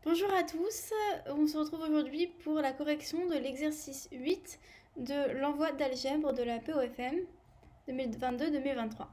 Bonjour à tous, on se retrouve aujourd'hui pour la correction de l'exercice 8 de l'envoi d'algèbre de la POFM 2022-2023.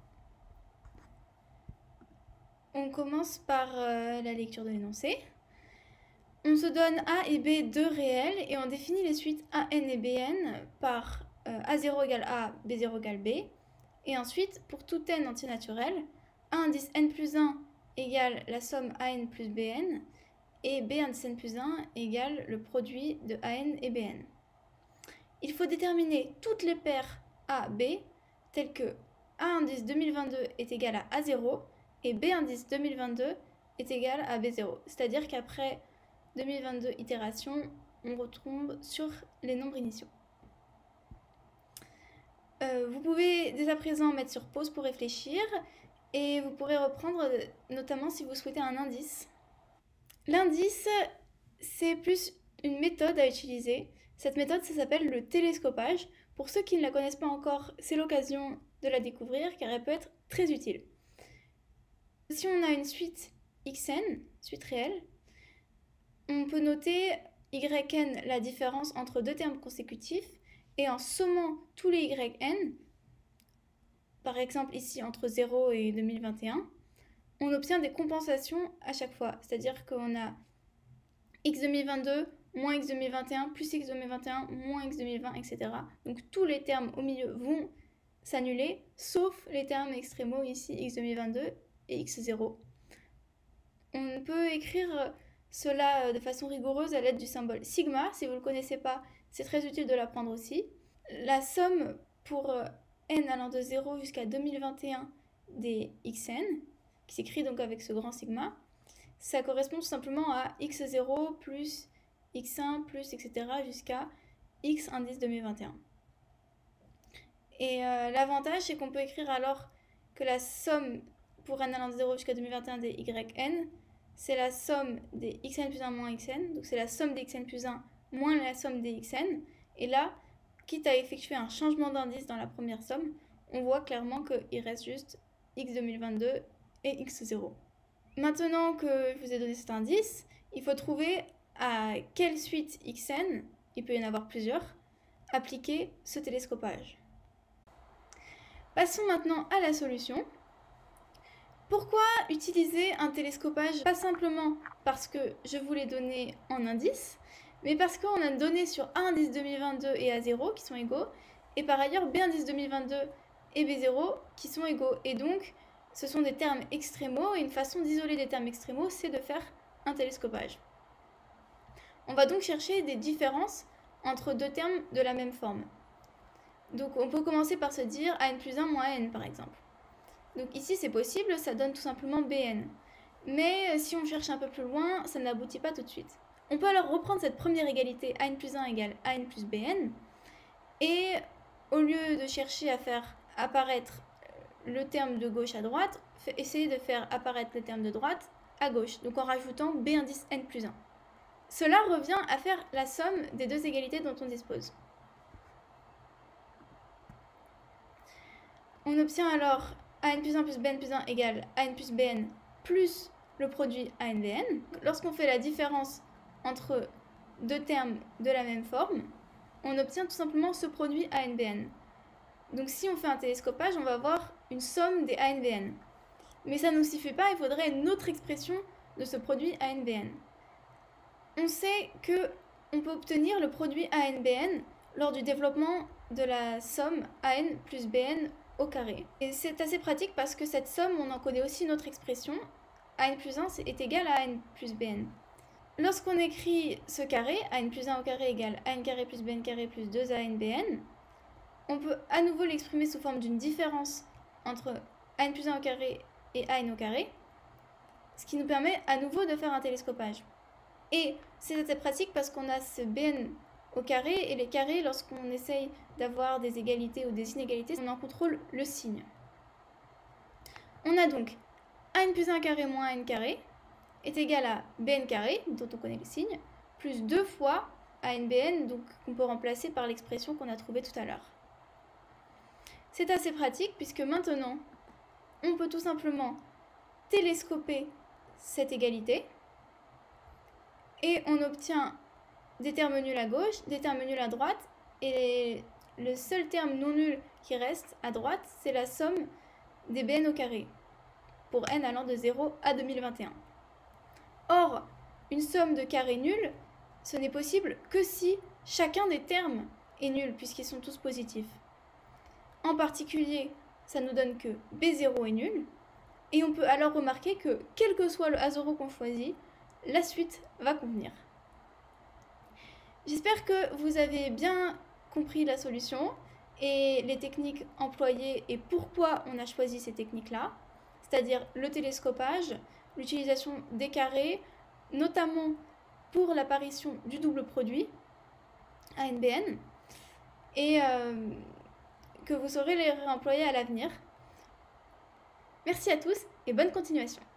On commence par la lecture de l'énoncé. On se donne A et B deux réels et on définit les suites AN et BN par A0 égale A, B0 égale B. Et ensuite, pour tout n entier naturel, A indice n plus 1 égale la somme AN plus BN et B indice n plus 1 égale le produit de AN et BN. Il faut déterminer toutes les paires A, B, telles que A indice 2022 est égal à A0 et B indice 2022 est égal à B0. C'est-à-dire qu'après 2022 itérations, on retombe sur les nombres initiaux. Vous pouvez dès à présent mettre sur pause pour réfléchir et vous pourrez reprendre notamment si vous souhaitez un indice. L'indice, c'est plus une méthode à utiliser. Cette méthode, ça s'appelle le télescopage. Pour ceux qui ne la connaissent pas encore, c'est l'occasion de la découvrir car elle peut être très utile. Si on a une suite xn, suite réelle, on peut noter yn la différence entre deux termes consécutifs et en sommant tous les yn, par exemple ici entre 0 et 2021, on obtient des compensations à chaque fois. C'est-à-dire qu'on a x 2022 moins x 2021 plus x 2021 moins x 2020, etc. Donc tous les termes au milieu vont s'annuler, sauf les termes extrémaux ici, x 2022 et x0. On peut écrire cela de façon rigoureuse à l'aide du symbole sigma. Si vous ne le connaissez pas, c'est très utile de l'apprendre aussi. La somme pour n allant de 0 jusqu'à 2021 des xn, qui s'écrit donc avec ce grand sigma, ça correspond tout simplement à x0 plus x1 plus etc. jusqu'à x indice 2021. Et l'avantage, c'est qu'on peut écrire alors que la somme pour n allant de 0 jusqu'à 2021 des yn, c'est la somme des xn plus 1 moins xn, donc c'est la somme des xn plus 1 moins la somme des xn. Et là, quitte à effectuer un changement d'indice dans la première somme, on voit clairement qu'il reste juste x 2022 et x0. Maintenant que je vous ai donné cet indice, il faut trouver à quelle suite xn, il peut y en avoir plusieurs, appliquer ce télescopage. Passons maintenant à la solution. Pourquoi utiliser un télescopage? Pas simplement parce que je vous l'ai donné en indice, mais parce qu'on a donné sur A indice 2022 et A0 qui sont égaux, et par ailleurs B indice 2022 et B0 qui sont égaux. Et donc, ce sont des termes extrémaux, et une façon d'isoler des termes extrémaux, c'est de faire un télescopage. On va donc chercher des différences entre deux termes de la même forme. Donc on peut commencer par se dire AN plus 1 moins n par exemple. Donc ici c'est possible, ça donne tout simplement Bn. Mais si on cherche un peu plus loin, ça n'aboutit pas tout de suite. On peut alors reprendre cette première égalité AN plus 1 égale AN plus Bn, et au lieu de chercher à faire apparaître le terme de gauche à droite, essayer de faire apparaître le terme de droite à gauche, donc en rajoutant B indice n plus 1. Cela revient à faire la somme des deux égalités dont on dispose. On obtient alors AN plus 1 plus Bn plus 1 égale AN plus Bn plus le produit ANBN. Lorsqu'on fait la différence entre deux termes de la même forme, on obtient tout simplement ce produit ANBN. Donc si on fait un télescopage, on va avoir une somme des ANBN. Mais ça ne nous suffit pas, il faudrait une autre expression de ce produit ANBN. On sait qu'on peut obtenir le produit ANBN lors du développement de la somme AN plus BN au carré. Et c'est assez pratique parce que cette somme, on en connaît aussi une autre expression. AN plus 1 est égal à AN plus BN. Lorsqu'on écrit ce carré, AN plus 1 au carré égale AN carré plus BN carré plus 2 ANBN, on peut à nouveau l'exprimer sous forme d'une différence entre AN plus 1 au carré et AN au carré, ce qui nous permet à nouveau de faire un télescopage. Et c'est assez pratique parce qu'on a ce Bn au carré, et les carrés, lorsqu'on essaye d'avoir des égalités ou des inégalités, on en contrôle le signe. On a donc AN plus 1 carré moins AN carré est égal à Bn carré, dont on connaît le signe, plus 2 fois ANBN, donc qu'on peut remplacer par l'expression qu'on a trouvée tout à l'heure. C'est assez pratique puisque maintenant, on peut tout simplement télescoper cette égalité Et on obtient des termes nuls à gauche, des termes nuls à droite, et le seul terme non nul qui reste à droite, c'est la somme des bn au carré, pour n allant de 0 à 2021. Or, une somme de carrés nuls, ce n'est possible que si chacun des termes est nul, puisqu'ils sont tous positifs. En particulier, ça nous donne que B0 est nul, et on peut alors remarquer que, quel que soit le A0 qu'on choisit, la suite va convenir. J'espère que vous avez bien compris la solution et les techniques employées et pourquoi on a choisi ces techniques-là, c'est-à-dire le télescopage, l'utilisation des carrés, notamment pour l'apparition du double produit, ANBN, et que vous saurez les réemployer à l'avenir. Merci à tous et bonne continuation.